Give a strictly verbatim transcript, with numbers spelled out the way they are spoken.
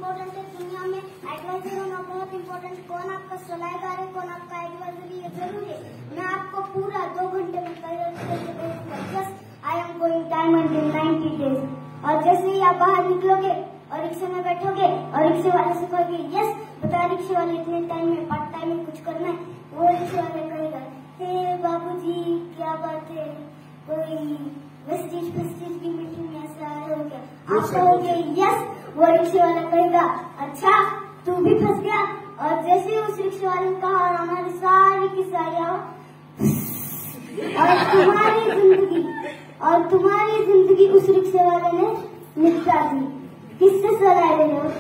Important है दुनिया में। एडवाइजर होना बहुत इम्पोर्टेंट है। कौन आपका सलाहकार है, कौन आपका एडवाइजर, ये जरूरी है। मैं आपको पूरा दो घंटे में I am going diamond in ninety days. और जैसे ही आप बाहर निकलोगे और रिक्शे में बैठोगे और रिक्शे वाले से कहोगे यस बता रिक्शे वाले इतने टाइम में पार्ट टाइम में कुछ करना है, वो रिक्शे वाले कहेगा हे बाबूजी क्या बात है, कोई वेस्टेज वेस्टेज की मीटिंग में ऐसा हो गया। आप कहोगे यस, वो रिक्शे वाला कहेगा अच्छा तू भी फंस गया। और जैसे ही उस रिक्शे वाले ने कहा और हमारी सारी की सारी और तुम्हारी जिंदगी और तुम्हारी जिंदगी उस रिक्शे वाले ने निपटा दी। किससे सलाह ले रहे हो?